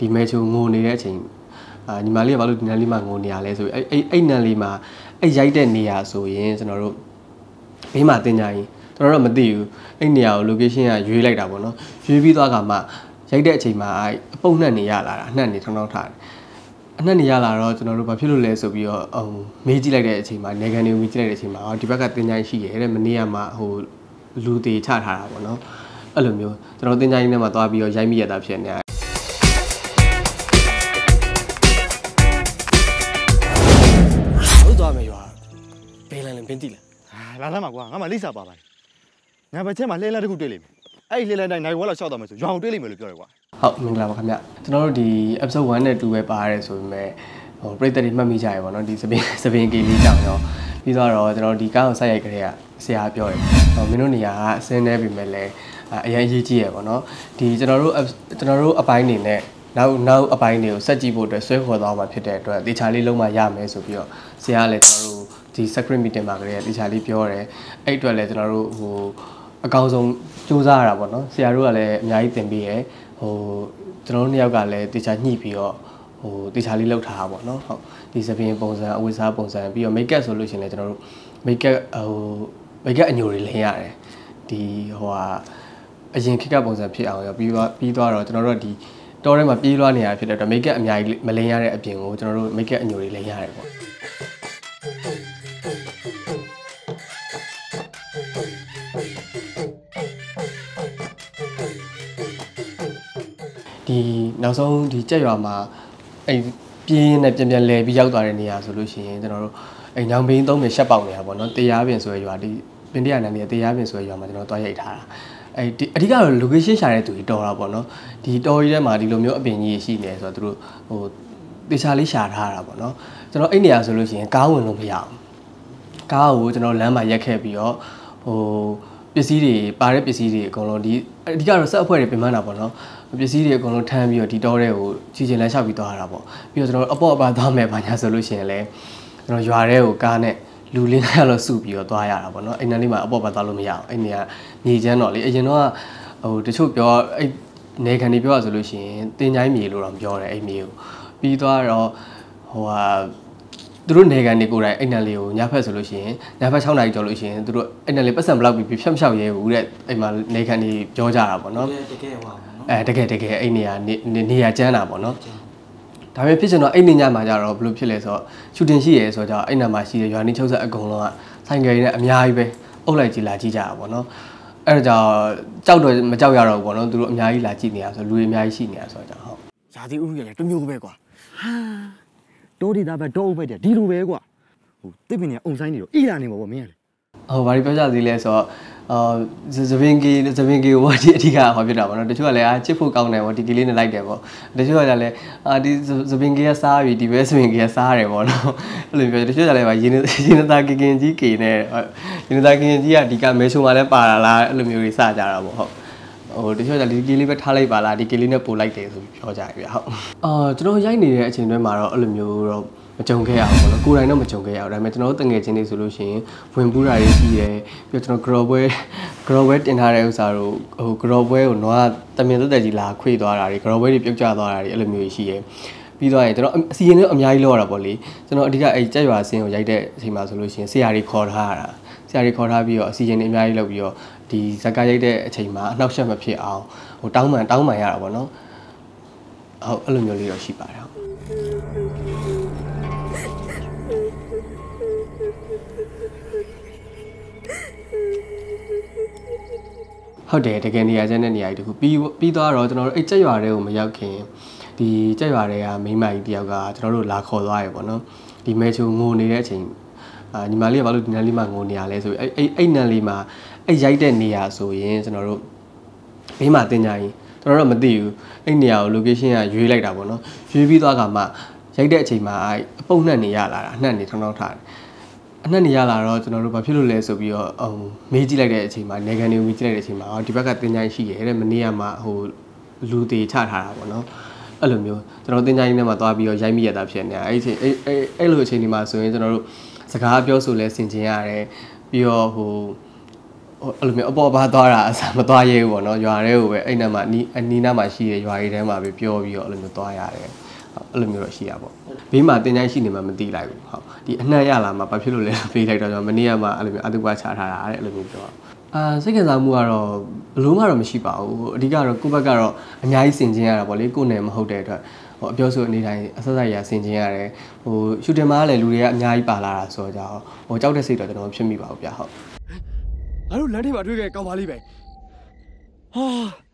ဒီမဲချိုငိုနေတဲ့အချိန်ညီမလေးကဘာလို့ဒီနန်းလေးမှာငိုနေရလဲဆိုပြီးအဲ့နန်းလေးမှာအဲ့ရိုက်တဲ့နေရာဆိုရင်ကျွန်တော်တို့ဘေးမှာတင်ကြရင်ကျွန်တော်တို့မသိဘူးအဲ့နေရာကို location ကရွေးလိုက်တာပေါ့နော်ရွေးပြီးသွားကမှရိုက်တဲ့အချိန်မှာအပုတ်နှက်နေရလာတာအနှက်နေထောင်းထောင်းထားတယ်အနှက်နေရလာတော့ကျွန်တော်တို့ဘာဖြစ်လို့လဲဆိုပြီးတော့မေးကြည့်လိုက်တဲ့အချိန်မှာနေကန်တွေကိုမေးကြည့်လိုက်တဲ့အချိန်မှာဒီဘက်ကတင်ကြိုင်းရှိရဲ့တဲ့မနေ့ကမှဟိုလူသေးချထားတာပေါ့နော်အဲ့လိုမျိုးကျွန်တော်တင်ကြိုင်းထဲမှာသွားပြီးတော့ရိုက်မိရတာဖြစ်နေတယ်ဟုတ်သွားမယ်ရွာဘယ်လန်လဲဘင်းတိလားလာမှာကွာငါမှလိပ်စာပါပါတယ်ငါဘက်ချက်မှာလှဲလက်တစ်ခုတွေ့လိမ့်မယ်အဲ့ဒီလှဲလက်တိုင်းနိုင်ဝက်လောက်ရှောက်သွားမယ်ဆိုရွာအောင်တွေ့လိမ့်မယ်လို့ပြောတယ်ကွာဟုတ်မင်္ဂလာပါခင်ဗျကျွန်တော်တို့ဒီ episode 1နဲ့2ပဲပါရတယ်ဆိုပေမဲ့ဟိုပရိသတ်တွေမှတ်မိကြရပါတော့ဒီစပင်ကလေးတောင်ရောပြီးတော့ကျွန်တော်ဒီကားကိုစိုက်ရိုက်ကြတဲ့ကဆရာပြောတယ်မင်းတို့နေရာကအစင်းနေပြီမဲ့လဲအရင်ရေးကြည့်ရပါတော့ဒီကျွန်တော်တို့အပိုင်းနေနဲ့နောက်အပိုင်းတွေကိုစက်ကြည့်ဖို့အတွက်ဆွဲခေါ်သွားမှာဖြစ်တဲ့အတွက်တေချာလေးလုံးမရမယ်ဆိုပြီးတော့ဆရာကလည်းကျွန်တော်တို့ဒီ secret meeting မှာကလေးတေချာလေးပြောတယ်အဲ့အတွက်လည်းကျွန်တော်တို့ဟိုအကောင်းဆုံးစူးစမ်းရတာပေါ့နော်ဆရာတို့ကလည်းအများကြီးသင်ပေးရဟိုကျွန်တော်တို့နှစ်ယောက်ကလည်းတေချာညှိပြီးတော့ဟိုတေချာလေးလောက်ထားတာပေါ့နော်ဟုတ်ဒီစပင်းပုံစံအဝတ်စားပုံစံပြီးတော့ make up ဆိုလို့ရှိရင်လည်းကျွန်တော်တို့ make up အညိုတွေလင်းရတယ်ဒီဟိုဟာအရင်ခက်ကပုံစံဖြစ်အောင်ရောပြီးသွားတော့ကျွန်တော်တို့ကဒီတောထဲမှာပြေးလွှားနေရဖြစ်တဲ့အတွက် make up အများကြီးမလင်းရတဲ့အပြင်ကိုကျွန်တော်တို့ make up အညိုတွေလင်းရတယ်ပေါ့ဒီနောက်ဆုံးဒီကြက်ရွာမှာအဲ့ပြင်းနဲ့ပြန်လဲပြီးရောက်သွားတဲ့နေရာဆိုလို့ရှိရင်ကျွန်တော်တို့အဲ့ညောင်ဘင်းသုံးပင်ရှက်ပေါက်နေတာပေါ့နော်တရားပင်ဆိုရရွာဒီပင်တရနန်းလေးတရားပင်ဆိုရရွာမှာကျွန်တော်တွားရိုက်ထားတာအဲ့ဒီအဓိကတော့ location ရှာတဲ့သူတွေတော်တာပေါ့နော်ဒီတော်ကြီးထဲမှာဒီလိုမျိုးအပင်ကြီးရှိနေဆိုတော့သူတို့ဟိုတေချာလေးရှာထားတာပေါ့နော်ကျွန်တော်အဲ့နေရာဆိုလို့ရှိရင်ကားဝင်လို့မရအောင်ကားကိုကျွန်တော်လမ်းမှာရက်ခဲ့ပြီးတော့ဟိုပစ္စည်းတွေပါတဲ့ပစ္စည်းတွေအကုန်လုံးဒီအဓိကတော့ဆက်အဖွဲ့တွေပြင်ပန်းတာပေါ့နော်ပစ္စည်းတွေအကုန်လုံးထမ်းပြီးတော့ဒီတောတွေကိုချီချင်လမ်းလျှောက်ပြီးသွားတာပေါ့ပြီးတော့ကျွန်တော်အပေါ့အပါသွားမယ်ဘာညာဆိုလို့ရှိရင်လည်းကျွန်တော်ရွာထဲကိုကားနဲ့လူလေး900လောက်စုပြီးတော့သွားရတာပေါ့နော်အဲ့နန်းလေးမှာအပေါ့ပါသွားလို့မရအောင်အဲ့နေရာမြေချမ်းတော့လေအရင်တော့ဟိုတချို့ပြောအဲ့နေခံတွေပြောရဆိုလို့ရှိရင်တင်ချိုင်းမြေလို့တော့ပြောတယ်အဲ့မြေကိုပြီးသွားတော့ဟိုဟာသူတို့နေကန်တွေကိုယ်တိုင်အဲ့နန်းလေးကိုညဖက်ဆိုလို့ရှိရင်ညဖက်6နာရီကျော်လို့ရှိရင်သူတို့အဲ့နန်းလေးပတ်စံဘလောက်ပြီးဖြတ်မလျှောက်ရဲဘူးတဲ့အဲ့မှာနေကန်တွေပြောကြတာပေါ့နော်တကယ်ဟွာတကယ်အဲ့နေရာကျန်းတာပေါ့နော်ဒါပေမဲ့ဖြစ်ချင်တော့အဲ့နေညမှာကြတော့ဘယ်လိုဖြစ်လဲဆိုတော့ရှူတင်ရှိရဲဆိုတော့အဲ့နာမှာရှိတဲ့ရွာနီးချုပ်ဆက်အကုန်လုံးကဆိုင်ကယ်တွေနဲ့အများကြီးပဲအုပ်လိုက်ကြည့်လာကြည့်ကြတာပေါ့နော်အဲ့ဒါကြောင့်ကြောက်တော့မကြောက်ရတော့ဘူးပေါ့နော်သူတို့အများကြီးလာကြည့်နေရဆိုလူတွေအများကြီးရှိနေရဆိုတော့ဟုတ်ဇာတိဥရုရလည်းတမျိုးပဲကွာဟာတိုးဒီသားပဲတိုးဥပဲတဲ့ဒီလိုပဲကွာဟိုတစ်ပင်နေအုံဆိုင်နေတော့အီလာနေပါဗောမင်းကလေဟိုဘာပြောကြသေးလဲဆိုတော့ဇပင်ကီကိုဘာဒီအဓိကဟောပြတာပေါ့နော်တချို့ကလည်းချစ်ဖို့ကောင်းတယ်ပေါ့ဒီကလေးနဲ့လိုက်တယ်ပေါ့တချို့ကလည်းဒီဇပင်ကီကစားပြီဒီပဲဇပင်ကီကစားတယ်ပေါ့နော်အဲ့လိုပြောတချို့ကလည်းရင်းသားကင်ကြီးကေနဲ့ရင်းသားကင်ကြီးကဒီကမဲချုံမှာလည်းပါလာလားအဲ့လိုမျိုးတွေစကြတာပေါ့ဟုတ်ဟိုတချို့ကဒီကလေးပဲထားလိုက်ပါလားဒီကလေးနဲ့ပို့လိုက်တယ်ဆိုပြီးပြောကြပြီဟုတ်ကျွန်တော်ရိုက်နေတဲ့အချိန်တွင်းမှာတော့အဲ့လိုမျိုးတော့မကြုံခဲ့ရဘူးပေါ့နော်ကိုယ်တိုင်တော့မကြုံခဲ့ရဘူးဒါပေမဲ့ကျွန်တော်တို့တငယ်ချင်းတွေဆိုလို့ရှိရင်ဝင်ပူးတာတွေရှိတယ်ပြီးတော့ကျွန်တော် grow ပွဲတင်ထားတဲ့ဥစ္စာတို့ဟို grow ပွဲကိုတော့တမင်သက်သက်ကြီးလာခွေသွားတာတွေ grow ပွဲတွေပြုတ်ကျသွားတာတွေအဲ့လိုမျိုးရှိရယ်ပြီးတော့ကျွန်တော်အစီရင်တွေအများကြီးလောက်ရတာပေါ့လေကျွန်တော်အဓိကအဲ့ကြက်ရွာအစင်းကိုရိုက်တဲ့အချိန်မှာဆိုလို့ရှိရင်ဆရာတွေခေါ်ထားတာဆရာတွေခေါ်ထားပြီးတော့အစီရင်တွေအများကြီးလောက်ပြီးတော့ဒီဇက်ကားရိုက်တဲ့အချိန်မှာအနှောက်အယှက်မဖြစ်အောင်ဟိုတောင်းပန်ရတာပေါ့နော်ဟုတ်အဲ့လိုမျိုးလေးတော့ရှိပါတယ်ဟုတ်တယ်တကယ်နေရာချင်းတဲ့နေရာကြီးတခုပြီးသွားတော့ကျွန်တော်တို့အဲ့ကြက်ရွာတွေကိုမရောက်ခင်ဒီကြက်ရွာတွေကမိန်းမကြီးတယောက်ကကျွန်တော်တို့လာခေါ်သွားရပေါ့နော်ဒီမဲချိုငိုနေတဲ့အချိန်ညီမလေးကဘာလို့ဒီနန်းလေးမှာငိုနေရလဲဆိုပြီးအဲ့နန်းလေးမှာအဲ့ရိုက်တဲ့နေရာဆိုရင်ကျွန်တော်တို့ဘေးမှာတင်ကြရင်ကျွန်တော်တို့မသိဘူးအဲ့နေရာကို location ကရွေးလိုက်တာပေါ့နော်ရွေးပြီးသွားကမှရိုက်တဲ့အချိန်မှာအပုတ်နှက်နေရလာတာအနှက်နေထောင်းထောင်းထားတယ်အနှက်နေရလာတော့ကျွန်တော်တို့ဘာဖြစ်လို့လဲဆိုပြီးတော့မေးကြည့်လိုက်တဲ့အချိန်မှာနေကန်တွေကိုမေးကြည့်လိုက်တဲ့အချိန်မှာဒီဘက်ကတင်ကြိုင်းရှိရဲတဲ့မနေ့ကမှဟိုလူသေးချထားတာပေါ့နော်အဲ့လိုမျိုးကျွန်တော်တင်ကြိုင်းထဲမှာသွားပြီးတော့ရိုက်မိရတာဖြစ်နေတာအဲ့အချိန်အဲ့လိုအချိန်ဒီမှာဆိုရင်ကျွန်တော်တို့စကားပြောဆိုလဲဆင်ခြင်ရတယ်ပြီးတော့ဟိုအဲ့လိုမျိုးအပေါ်ပါသွားတာအစားမသွားရဲဘူးပေါ့နော်ရွာထဲကိုပဲအဲ့နာမှာနီးနားမှာရှိတဲ့ရွာတွေထဲမှာပဲပြောပြီးတော့အဲ့လိုမျိုးသွားရတယ်အဲ့လိုမျိုးတော့ရှိရပေါ့ဘေးမှာတင်တိုင်းရှိနေမှမသိလိုက်ဘူးဟုတ်ဒီအနှံ့ရလာမှာဘာဖြစ်လို့လဲပေးလိုက်တော့ကျွန်တော်မနေ့ကမှအဲ့လိုမျိုးအတုပချထားတာတဲ့အဲ့လိုမျိုးပြောစိတ်ကစားမှုကတော့ဘလို့မှတော့မရှိပါဘူးအဓိကတော့ကိုယ့်ဘက်ကတော့အများကြီးစင်ကျင်ရတာပေါ့လေကိုယ်နယ်မဟုတ်တဲ့အတွက်အပြောဆိုအနေတိုင်းအဆက်ဆက်ရဆင်ကျင်ရတယ်ရှူတင်မှာလည်းလူတွေကအများကြီးပါလာတာဆိုတော့ကြောက်တဲ့စိတ်တော့ကျွန်တော်ဖြစ်မိပါဘူးဗျဟုတ်ငါတို့လမ်းထိပ်မှာတွေ့ခဲ့ကောင်းပါလိမ့်ပဲဟာ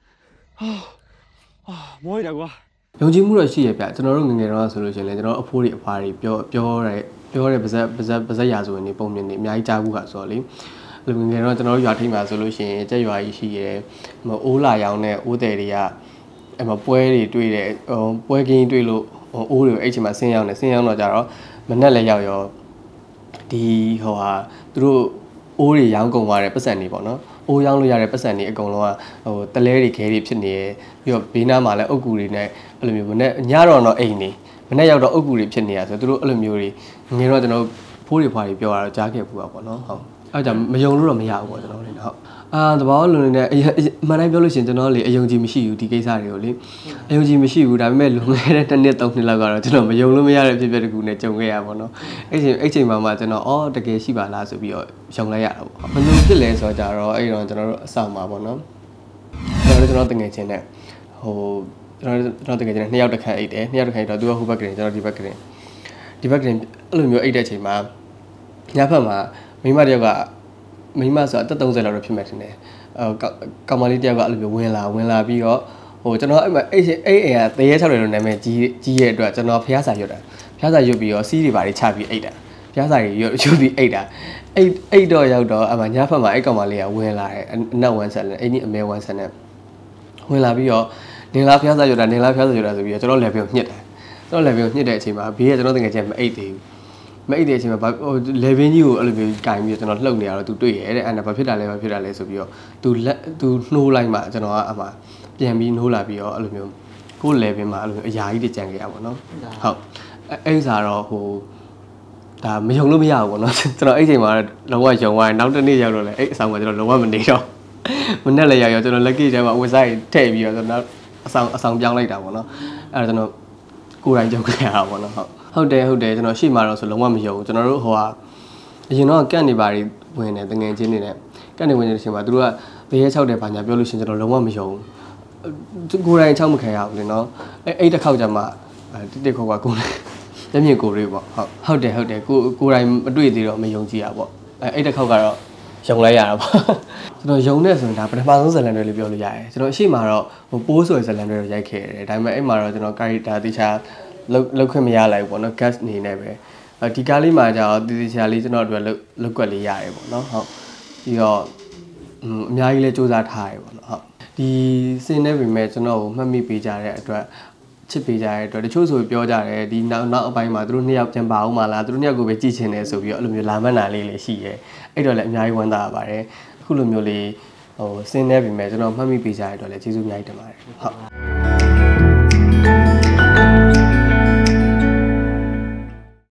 မောရတာကွာယုံကြည်မှုတော့ရှိရဗျကျွန်တော်တို့ငငယ်တော့ဆိုလို့ရှိရင်လည်းကျွန်တော်အဖိုးတွေအဖွားတွေပြောတဲ့ပါဇက်ရာဆိုရင်ဒီပုံမြင်နေအများကြီးကြားဘူးခါဆိုတော့လေလူငယ်တော့ကျွန်တော်တို့ရွာထိပ်မှာဆိုလို့ရှိရင်ကြက်ရွာကြီးရှိရဲအိုးလာရောင်းတဲ့အိုးတယ်တွေကအဲ့မှာပွဲတွေတွေ့တယ်ပွဲကင်းတွေ့လို့အိုးတွေအဲ့ချိန်မှာဆင်းရောက်တော့ကြတော့မနဲ့လည်းရောက်ရောဒီသူတို့အိုးတွေရောင်းကုန်သွားတဲ့ပတ်စံတွေပေါ့နော်အိုးရောင်းလို့ရတဲ့ပတ်စံတွေအကုန်လုံးကတလဲတွေခဲတွေဖြစ်နေရပြီးတော့ဘေးနားမှာလည်းအုတ်ကူတွေနဲ့အဲ့လိုမျိုးမနဲ့ညတော့အိမ်နေမနဲ့ရောက်တော့အုတ်ကူတွေဖြစ်နေရဆိုသူတို့အဲ့လိုမျိုးတွေငယ်တော့ကျွန်တော်ဖိုးတွေဖွာတွေပြောရတော့ကြားခဲ့ဘူးပေါ့နော်ဟုတ်အဲ့ကြောင့်မယုံလို့တော့မရဘူးပေါ့ကျွန်တော်လည်းဟုတ်တဘာလုံးနေတဲ့အမှန်တိုင်းပြောလို့ရှိရင်ကျွန်တော်လေအယုံကြည်မရှိဘူးဒီကိစ္စတွေကိုလေအယုံကြည်မရှိဘူးဒါပေမဲ့လွန်ခဲ့တဲ့တစ်နှစ်သုံးနှစ်လောက်ကတော့ကျွန်တော်မယုံလို့မရတဲ့ဖြစ်ဖြစ်တကူနဲ့ကြုံခဲ့ရပါတော့အဲ့ချိန်မှာကျွန်တော်တကယ်ရှိပါလားဆိုပြီးတော့ယုံလိုက်ရတာပေါ့ဘယ်လိုဖြစ်လဲဆိုတော့အဲ့တော့ကျွန်တော်တို့အဆောင်မှာပေါ့နော်ကျွန်တော်တငယ်ချင်းနဲ့ကျွန်တော်တကယ်ချင်းနှစ်ယောက်တစ်ခါအိတ်တယ်နှစ်ယောက်တစ်ခါတော့သူကဟိုဘက်ကရင်ကျွန်တော်ဒီဘက်ကရင်အဲ့လိုမျိုးအိတ်တဲ့ချိန်မှာညဘက်မှာမိမတယောက်ကမိမဆိုအသက်30လောက်တော့ဖြစ်မှတင်တယ်ကောင်မလေးတယောက်ကအဲ့လိုမျိုးဝင်လာပြီးတော့ကျွန်တော်အဲ့မှာအိမ်ကတရေ6တယ်လို့နာမည်ကြီးရဲ့အတွက်ကျွန်တော်ဖျားစာရွတ်ပြီးတော့စီးတွေပါတွေချပြီးအိတ်တာဖျားစာတွေရွတ်ပြီးအိတ်တာအိတ်တော့ရောက်တော့အမှညဘက်မှာအဲ့ကောင်မလေးကဝင်လာတယ်အနောက်ဝမ်းဆက်နဲ့အဲ့ဒီအမဲဝမ်းဆက်နဲ့ဝင်လာပြီးတော့နေလားဖျားစာရွတ်တာဆိုပြီးတော့ကျွန်တော် level ကိုညှစ်တယ်ကျွန်တော် level ကိုညှစ်တဲ့အချိန်မှာဘေးကကျွန်တော်တကယ်ချင်းမအိတ်သေးဘူးမအိတ်တဲ့အချိန်မှာlevel ကြီးကိုအဲ့လိုမျိုးကင်ပြီးကျွန်တော်လှုပ်နေရတော့ तू တွေ့ရဲတဲ့အဲ့ဒါဘာဖြစ်တာလဲဆိုပြီးတော့ तू နှိုးလိုက်မှကျွန်တော်ကအမှပြန်ပြီးနှိုးလာပြီးတော့အဲ့လိုမျိုးကိုယ် level မှာအဲ့လိုမျိုးအရာကြီးတွေကြံခဲ့ရပါတော့ဟုတ်အဲ့စားတော့ဒါမယုံလို့မရဘူးပေါ့နော်ကျွန်တော်အဲ့ချိန်မှာလုံးဝယုံသွားတယ်နောက်တစ်နေ့ရောက်တော့လေအဲ့အဆောင်ကကျွန်တော်လုံးဝမနေတော့မနဲ့လည်းရောက်ကျွန်တော်လက်ကိထဲမှာဝက်ဆိုင်ထည့်ပြီးတော့ကျွန်တော်အဆောင်ပြောင်းလိုက်တာပေါ့နော်အဲ့တော့ကျွန်တော်ကိုယ်တိုင်ကြုံခဲ့ရတာပေါ့နော်ဟုတ်တယ်ကျွန်တော်ရှေ့မှာတော့ဆိုလုံးဝမယုံဘူးကျွန်တော်တို့အရင်တော့ကန့်နေပါတွေဝင်တယ်တငယ်ချင်းတွေနဲ့ကန့်နေဝင်တဲ့အချိန်မှာသူတို့ကတရေ6တယ်ဘာညာပြောလို့ရှိရင်ကျွန်တော်လုံးဝမယုံဘူးကိုယ်တိုင်6မခံရဘူးလေနော်အဲ့တစ်ခေါက်ကျမှတစ်ခေါက်ကကိုယ်မျက်မြင်ကိုယ်တွေပေါ့ဟုတ်တယ်ကိုယ်တိုင်မတွေ့သေးတော့မယုံကြည်ရပေါ့အဲ့တစ်ခေါက်ကတော့ယုံလိုက်ရတာပေါ့ကျွန်တော်ယုံနေဆိုရင်ဒါပထမဆုံးဇလန်တွေလေးပြောလို့ရတယ်ကျွန်တော်အရှိမတော့ပိုးဆိုတဲ့ဇလန်တွေတော့ရိုက်ခဲ့တယ်ဒါပေမဲ့အဲ့မှာတော့ကျွန်တော် character တခြားလောက်ခွင့်မရလိုက်ဘူးပေါ့နော် guest အနေနဲ့ပဲဒီကားလေးမှာကျတော့တည်ချာလေးကျွန်တော်တို့လောက်ကွက်လေးရတယ်ပေါ့နော်ဟုတ်ပြီးတော့အများကြီးလဲစူးစမ်းထားရတယ်ပေါ့နော်ဟုတ်ဒီစင်နေပြီမဲ့ကျွန်တော်ကိုမှတ်မိပေးကြတဲ့အတွက်ချစ်ပေးကြတဲ့အတွက်တချို့ဆိုပြောကြတယ်ဒီနောက်အပိုင်းမှာသူတို့နှစ်ယောက်ပြန်ပါအောင်မလားသူတို့နှစ်ယောက်ကိုပဲကြည့်ချင်တယ်ဆိုပြီးတော့အဲ့လိုမျိုးလာမှတ်တာလေးရှိရဲအဲ့တော့လည်းအများကြီးဝမ်းသာရပါတယ်အခုလိုမျိုးလေးစင်နေပြီမဲ့ကျွန်တော်မှတ်မိပေးကြတဲ့အတွက်လည်းကျေးဇူးအများကြီးတင်ပါတယ်ဟုတ်